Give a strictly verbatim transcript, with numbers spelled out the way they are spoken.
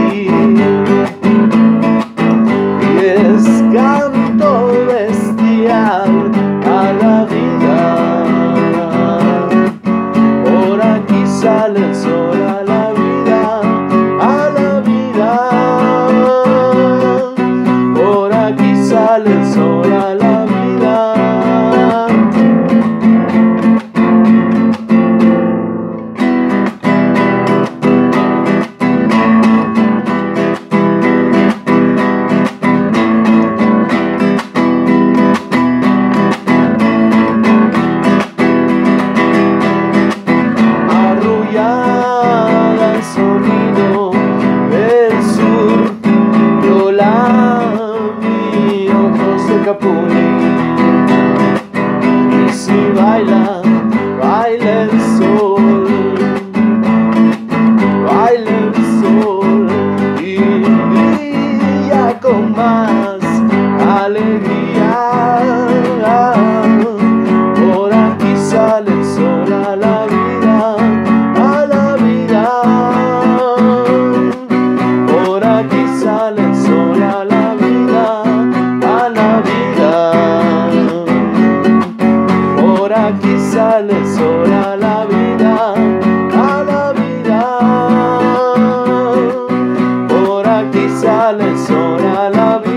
y es canto bestial a la vida. Por aquí sale el sol a la vida, a la vida. Por aquí sale el sol a la vida. El sonido del sur, yo la vi, ojos de Capulli. Y si baila, baila el sol, baila el sol y brilla con más alegría. Por aquí sale el sol a la vida, a la vida. Por aquí sale el sol a la vida, a la vida. Por aquí sale el sol a la vida, a la vida. Por aquí sale el sol a la vida.